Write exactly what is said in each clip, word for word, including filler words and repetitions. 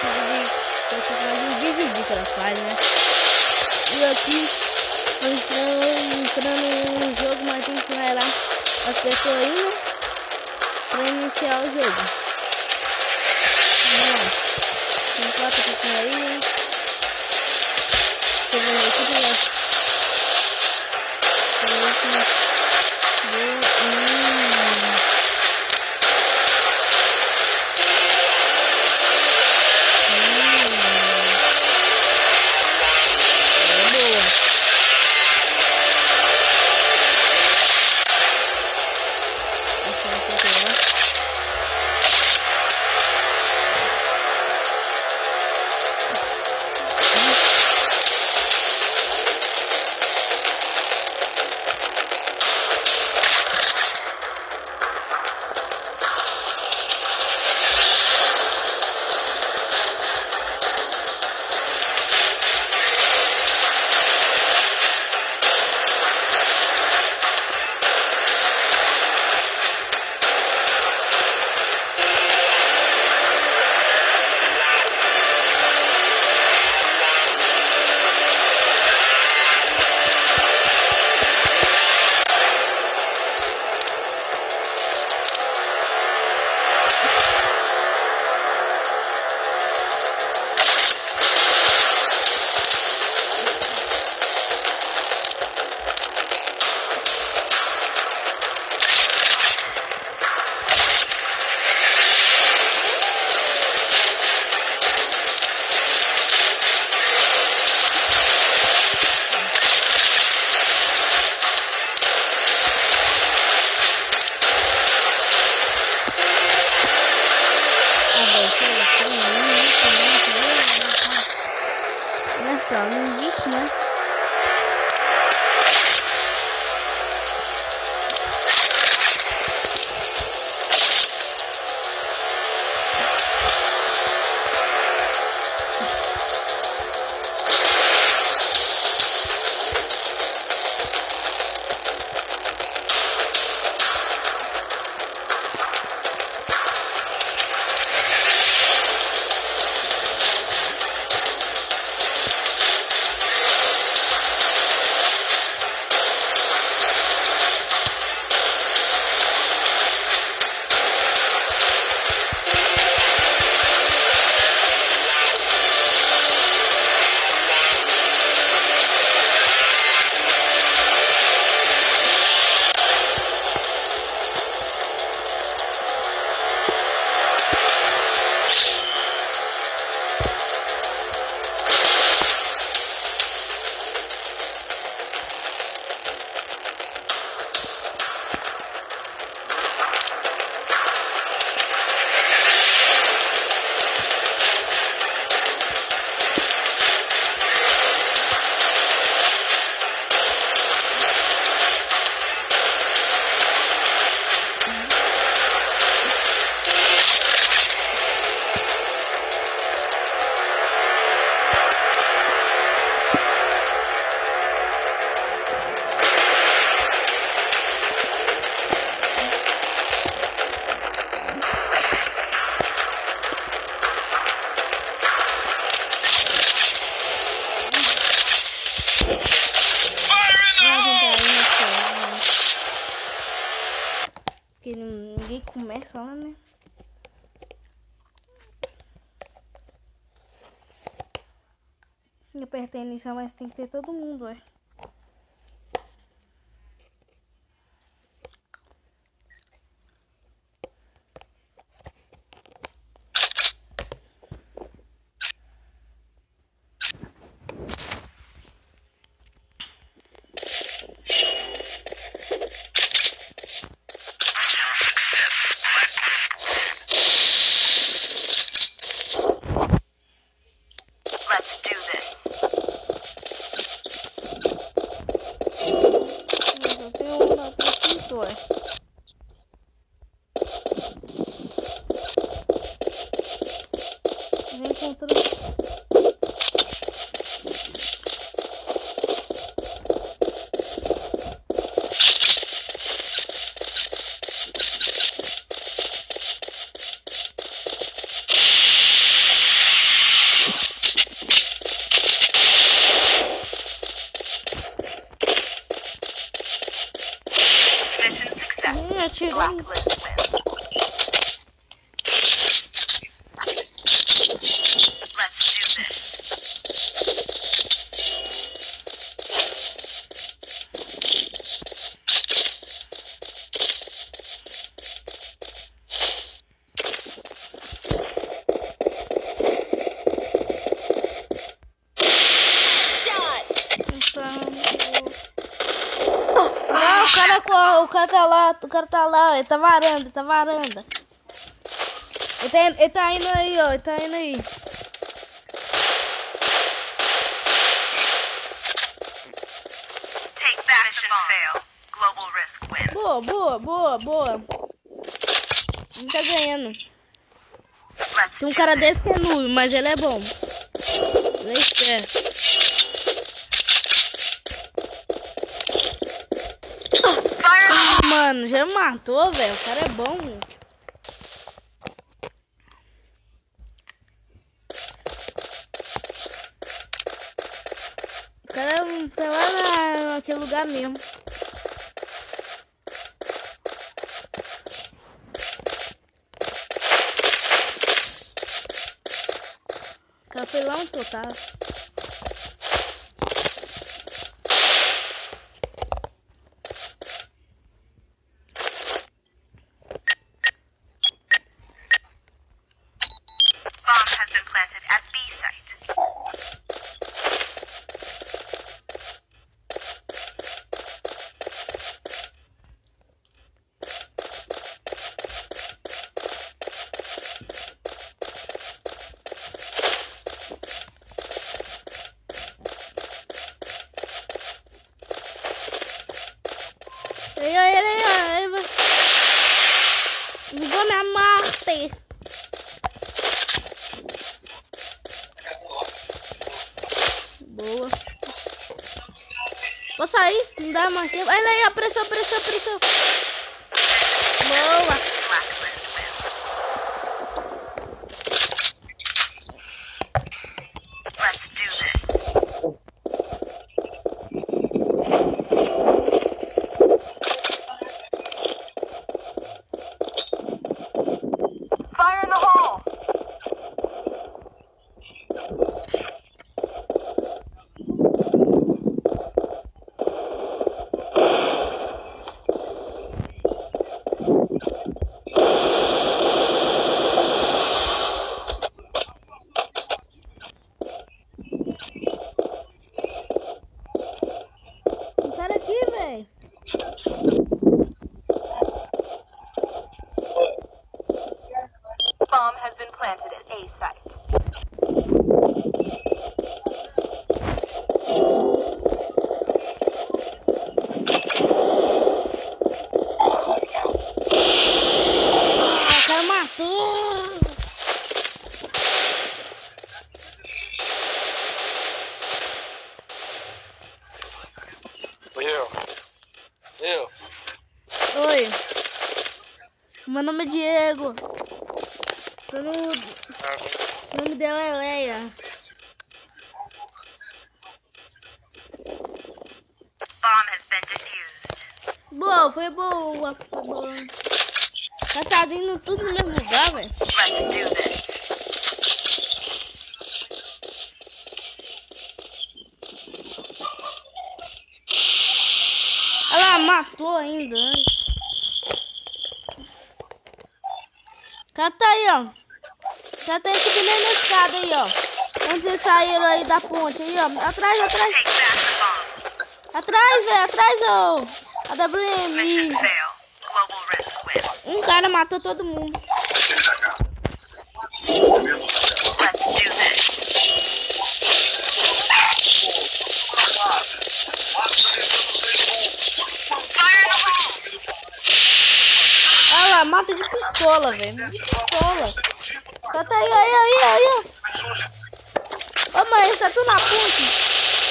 vídeo de mais um vídeo de Crossfire, né? E aqui nós estamos entrando no jogo, mas tem que esperar as pessoas aí, né? Pra iniciar o jogo. Vamos lá. Tem quatro pessoas aí, né? Tem uma equipe lá. Tem uma equipe. Só no link, né? Porque ninguém começa lá, né? Eu apertei iniciar, mas tem que ter todo mundo, é. Vem contra atirando. O cara tá lá, o cara tá lá, ele tá varanda, ele tá varanda. Ele tá, ele tá indo aí, ó, ele tá indo aí. Boa, boa, boa, boa. Não tá ganhando. Tem um cara desse que é nulo, mas ele é bom. Ele é esperto. Mano, já matou, velho. O cara é bom. O cara tá lá na, naquele lugar mesmo. O cara foi lá onde eu tava. Aí, aí, aí, aí, vai. Ligou minha Marte. Boa. Vou sair, não dá mais tempo. Olha aí, pressão, pressão, pressão. Boa. Bomb has been planted at A site. Ah, o cara matou. Eu. Eu. Oi. Meu nome é Diego. Tô no... O nome dela é Leia. Bomb has been defused. Boa, foi boa. Foi boa. Ela tá indo tudo no mesmo lugar, velho. Let's do this. Ela matou ainda. O cara tá aí, ó. O cara tá aí subindo aí na escada aí, ó. Onde vocês saíram aí da ponte aí, ó. Atrás, atrás. Take back the bomb. Atrás, velho, atrás, ó. A W M. Mission fail. Global risk win. Um cara matou todo mundo. Let's do this. Fire in the hole. Olha lá, mata de pistola, velho. De pistola. Tá, tá aí, aí, aí, aí, ó. Ô, mãe, eles tá tudo na ponte.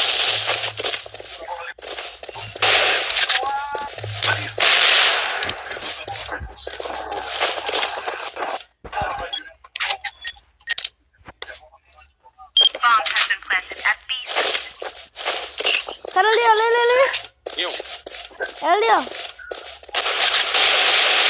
Bomb has been planted at B site. Cara ali, ali, ali, ali. Eu. É ali, ó.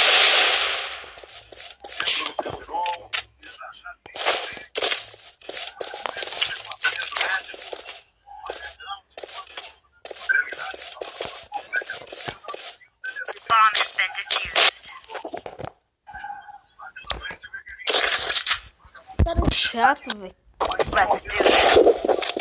cara chato, velho. Let's do this.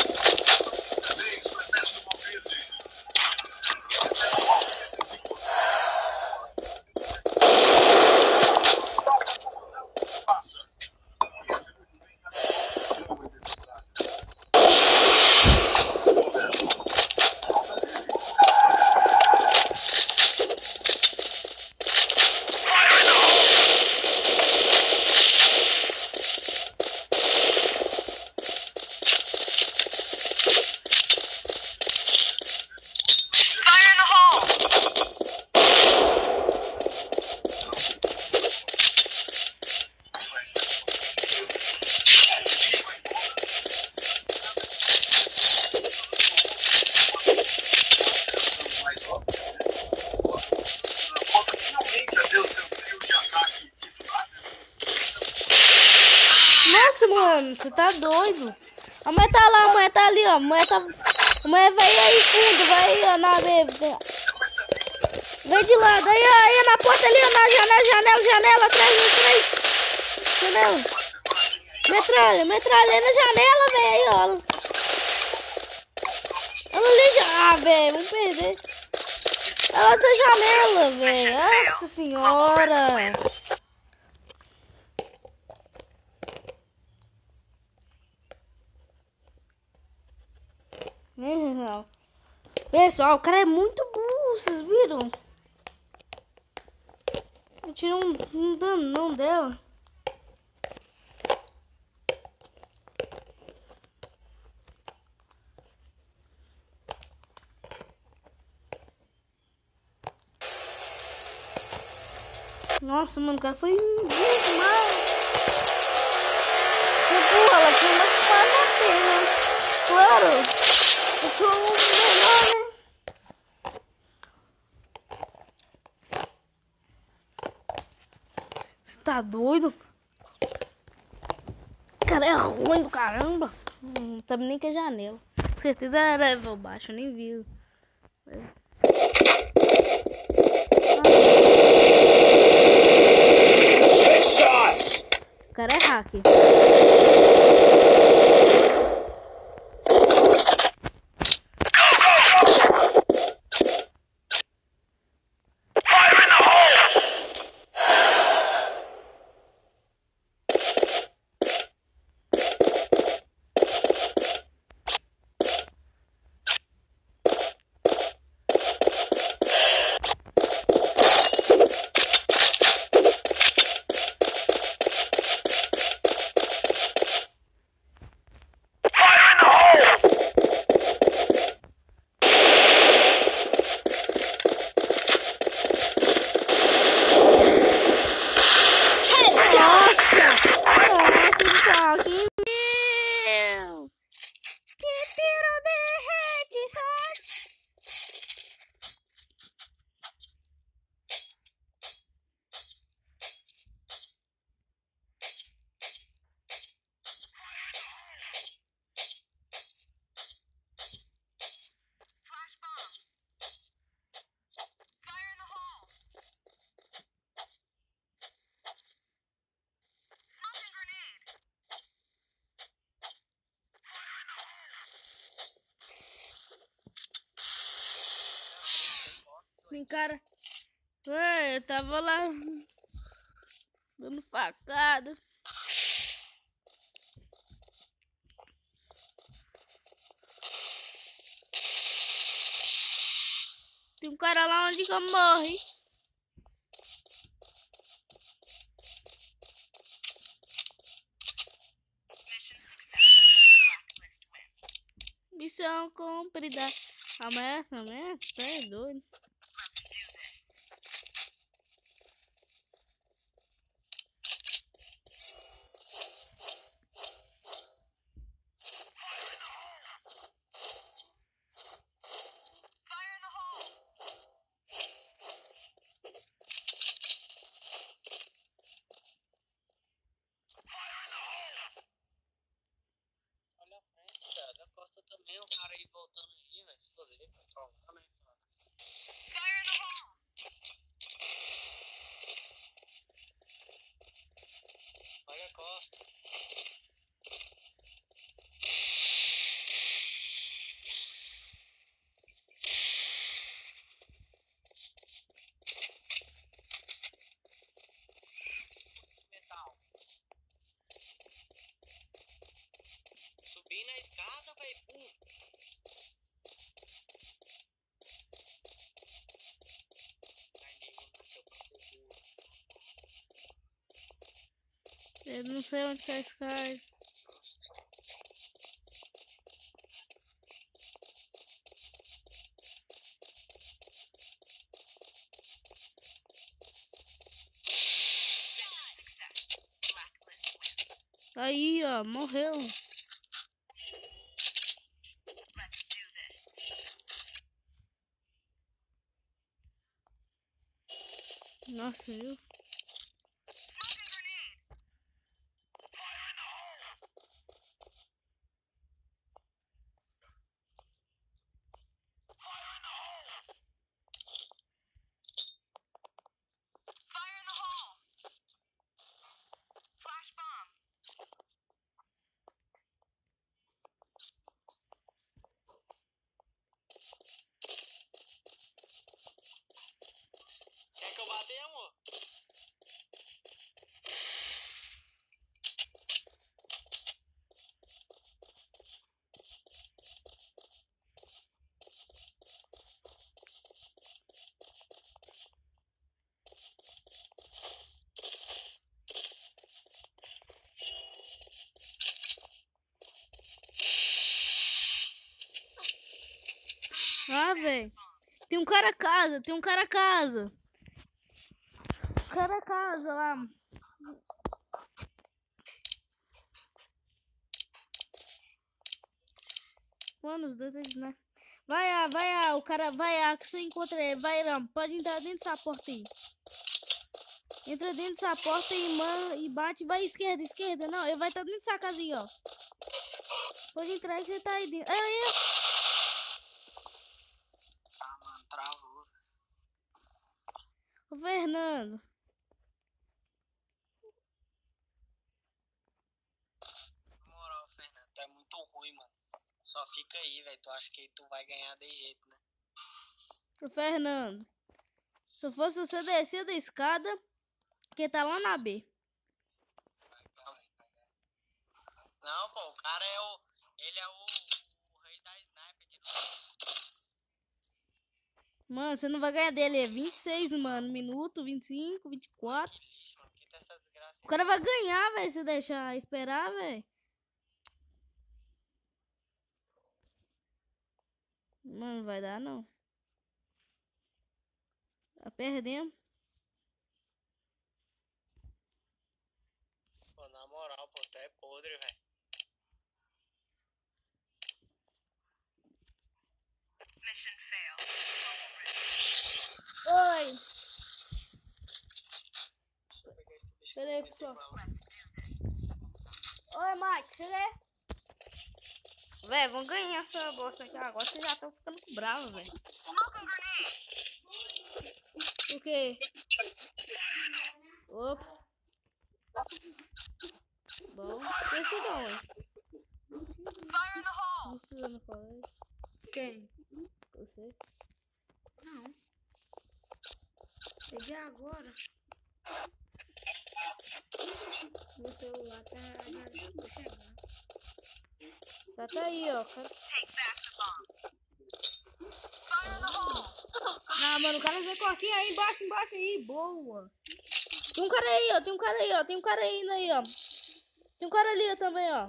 Nossa, mano, você tá doido. A mulher tá lá, a mulher tá ali, ó. A mulher tá. A mulher vai aí fundo, vai aí, ó, na vem. Vem de lado, aí, ó, aí na porta ali, ó, na janela, janela, janela, atrás, atrás. Janela. Metralha, metralha, aí na janela, velho, aí, ó. Ela ali já. Ah, velho, vamos perder. Ela tá janela, velho. Nossa senhora. Não. Pessoal, o cara é muito burro, vocês viram? Eu tirei um, um danão dela. Nossa, mano, o cara foi muito mal. Porra, ela foi uma que vai bater, né? Claro. Eu sou o melhor, né? Você tá doido? O cara é ruim do caramba. Não sabe nem que é janela. Com certeza era level baixo, eu nem vi. O cara é hacker. Tem cara. Ué, eu tava lá dando facada. Tem um cara lá onde que eu morri. Missão cumprida. Ameaça, ameaça, tá é doido. Também o cara aí voltando aí, velho. Se fazer, controlar, né? Olha a costa. Eu não sei onde tá esse cara. Aí, ó, morreu. Nossa, viu? Quer que eu bata aí, amor? Ah, velho. Tem um cara a casa, tem um cara a casa. Cara a casa lá. Mano, os dois eles, né? Vai, ah, vai, ah, o cara, vai, ah, que você encontra ele. Vai, não, pode entrar dentro dessa porta aí. Entra dentro dessa porta e, mano, e bate. Vai esquerda, esquerda. Não, ele vai estar dentro dessa casa aí, ó. Pode entrar que você tá aí dentro. Aí, Ah, mano, travou. o Fernando. Na moral, Fernando, tu é muito ruim, mano. Só fica aí, velho. Tu acha que tu vai ganhar de jeito, né? O Fernando. Se eu fosse você descer da escada, que tá lá na B. Não, pô, o cara é o... Ele é o, o rei da sniper aqui no... Mano, você não vai ganhar dele. É vinte e seis, mano. Minuto, vinte e cinco, vinte e quatro. Que lixo, mano. Quita essas graças. O cara vai ganhar, velho, se deixar esperar, velho. Mano, não vai dar, não. Tá perdendo. Pô, na moral, pô, tu é podre, velho. Mission failed. Oi. Deixa eu pegar esse bicho. Pera aí, pessoal. Oi, Mike, você é? Véi, vamos ganhar essa bosta aqui agora. Vocês já estão ficando bravos, velho. Smoking grenade. O quê? Opa. Bom, você estuda onde? Fire in the hole. Não estuda no colégio. Quem? Você? Não. Cheguei agora. Meu celular tá já tô chegando. Tá, tá aí, ó. Cara... Take back the bomb. Fire in the hole. Ah, mano, o cara fez cortinho aí, embaixo, embaixo aí. Boa. Tem um cara aí, ó. Tem um cara aí, ó. Tem um cara aí indo aí, ó. Tem um cara ali ó, também, ó.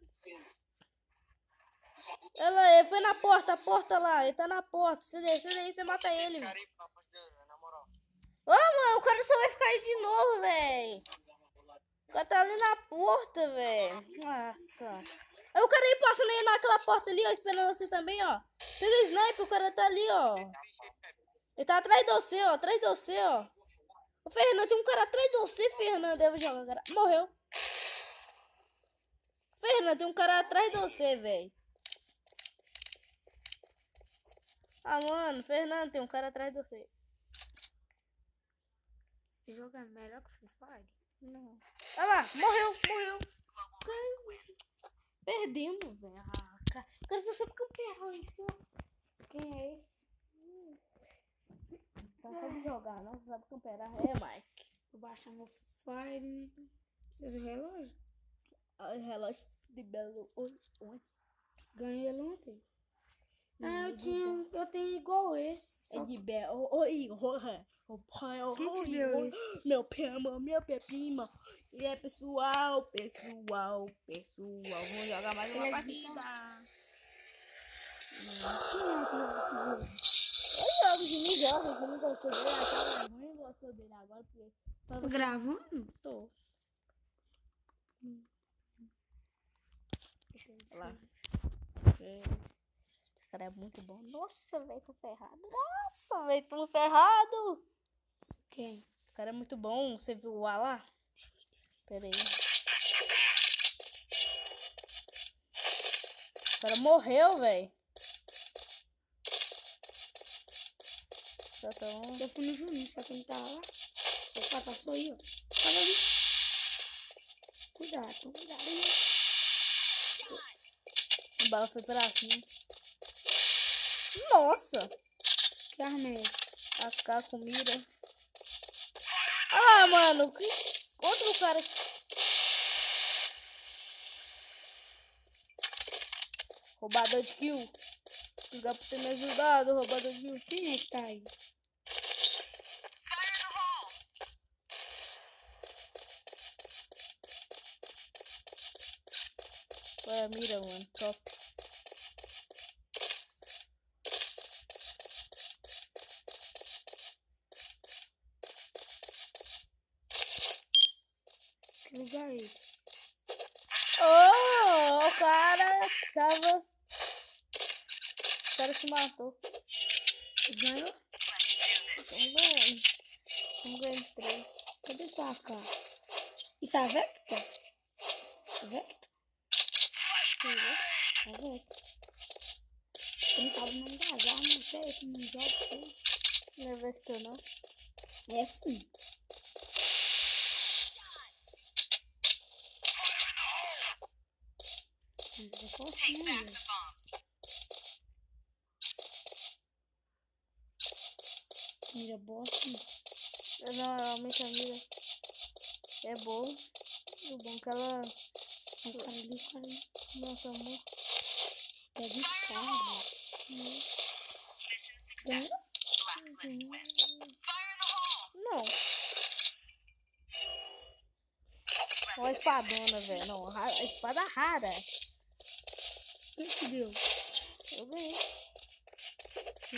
Ela, ele foi na porta, a porta lá. Ele tá na porta. Se descer daí, você mata ele. Esse cara Ô, aí, pelo amor de Deus, na moral. mano, o cara só vai ficar aí de novo, velho. O cara tá ali na porta, velho. Nossa. Aí o cara aí passando aí naquela porta ali, ó. Esperando você também, ó. Pega o sniper, o cara tá ali, ó. Ele tá atrás de você, ó. Atrás de você, ó. Ô, Fernando, tem um cara atrás de você, Fernando. Eu vou jogar, cara. Morreu. Fernando, tem um cara atrás de você, velho. Ah, mano, Fernando, tem um cara atrás de você. Esse jogo é melhor que o Free Fire? Não. Olha lá, morreu, morreu. Perdemos, velho. Ah, cara, o cara só sabe campeão isso. Quem é esse? Hum. Tá sabe jogar, não sabe campear. É, Mike. Tô baixando o Fire, né? Precisa do relógio. O relógio de Belo ontem. Ganhei ele ontem. Ah, eu tinha. Eu tenho igual esse. É Só de Bé. Oi, oi, Quem te deu isso? Meu primo, meu primo. E é pessoal, pessoal, pessoal. Vamos jogar mais uma Ele é partida. Quem é que Eu jogo, o Jimmy joga. O Jimmy gostou dele, achava ruim e gostou dele agora. Porque só Tô gravando? tô. Olha lá. É. Esse cara é muito bom. Nossa, velho, tô ferrado. Nossa, velho, tô ferrado. Quem? O cara é muito bom. Você viu o A lá? Pera aí. O cara morreu, velho. Só tá um. Eu fui no Juninho, só quem tá lá. Opa, passou aí, ó. Tava ali. Cuidado, cuidado aí. A bala foi pra cima. Nossa! Que arma é essa? A K com mira. Ah, mano. Que... Outro cara. Roubador de kill. Obrigado por ter me ajudado, roubador de kill. Quem é que tá aí? Olha a mira, mano. Top. Que lugar é esse? Oh, o cara tava... O cara se matou. Ganhou? Vamos ganhando. Vamos ganhando de três. Cadê sua A K? Isso é a Vecta? É Vecta? Sim, né? É Vecta. Você não sabe o nome das armas, até eu não jogo sei. Não é Vector, não. É sim. Mas é cocinha, velho. Mira bosta. Eu não, realmente a mira é bom. O bom que ela O cara ali, o cara ali. não tomou. Pega esse cara, velho. Ganhou? Não. Olha a espadona, velho. Não, ra- a espada rara. Quem te deu? Eu ganhei. O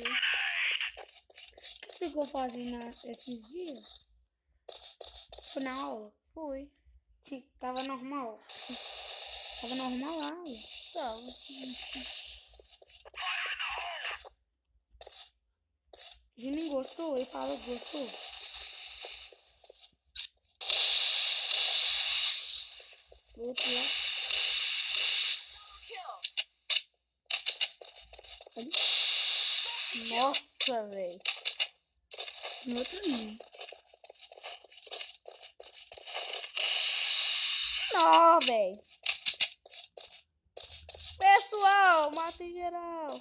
que você ficou fazendo esses dias? Foi na aula? Fui. Ti- Tava normal? Tava normal a aula? Tava. Juninho gostou? Ele falou que gostou? Outro lá. Ali. Nossa, velho. Tem outro ali. Não, velho. Pessoal, mata em geral.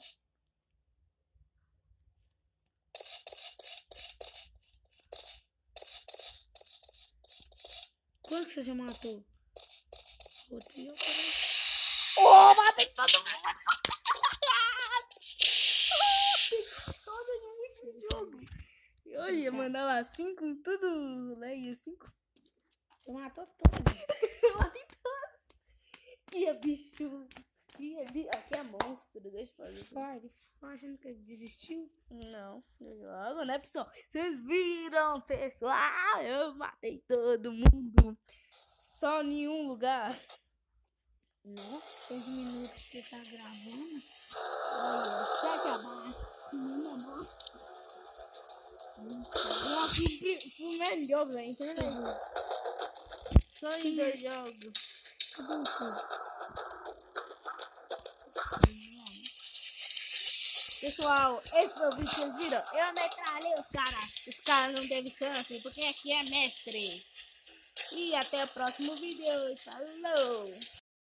Quanto que você já matou? Outro e outro ali. Oh, matei todo mundo. Todo mundo nesse jogo. Eu ia mandar lá cinco, tudo lag, cinco. Você matou todos. Eu matei todos. Que é bicho. Que é bicho. Aqui é monstro, deixa eu fazer. Fire, achando que ele desistiu? Não, eu jogo, né, pessoal? Vocês viram, pessoal? Eu matei todo mundo. Só em um lugar. Não, tantos minutos que você tá gravando. Olha, deixa eu acabar. Não, não. Eu fui o primeiro jogo, velho. Entendeu? Só em dois jogos. Cadê o seu? Pessoal, esse foi o vídeo que vocês viram. Eu metralhei os caras. Os caras não teve chance, porque aqui é mestre. E até o próximo vídeo. Falou!